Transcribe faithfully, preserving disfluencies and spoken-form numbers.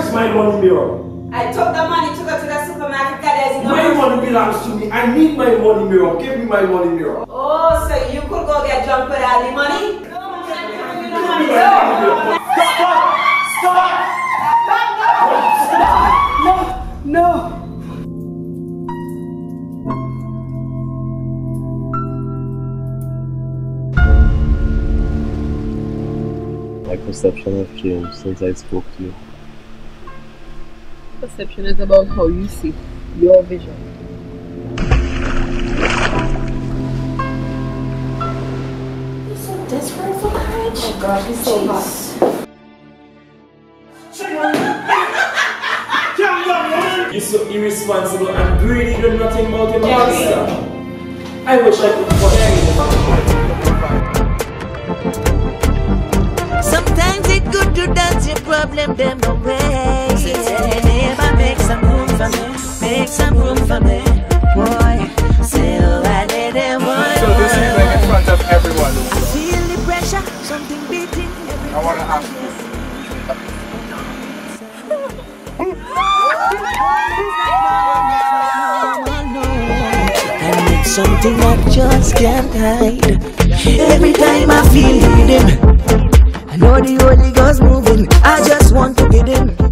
is my money mirror? I took the money to go to the supermarket. There's no My money belongs to me. I need my money mirror. Give me my money mirror. Oh, so you could go get drunk with all the money? No, I'm not giving you the money. No. Stop! Stop! Stop! No! No! My perception has changed since I spoke to you. Perception is about how you see, your vision. He's so desperate for courage. Oh gosh, he's so hot. You're so irresponsible and greedy. You know nothing about your monster. I wish I could forget you. Sometimes it's good to dance your problem them away. So tell your neighbor, make some room for me, make some room for me, boy. Say oh, I let them want. So this is like in front of everyone. I feel the pressure, something beating. I want to ask you. I need something I just can't hide. Every time I feel hidden, I know the Holy Ghost moving. I just want to get in.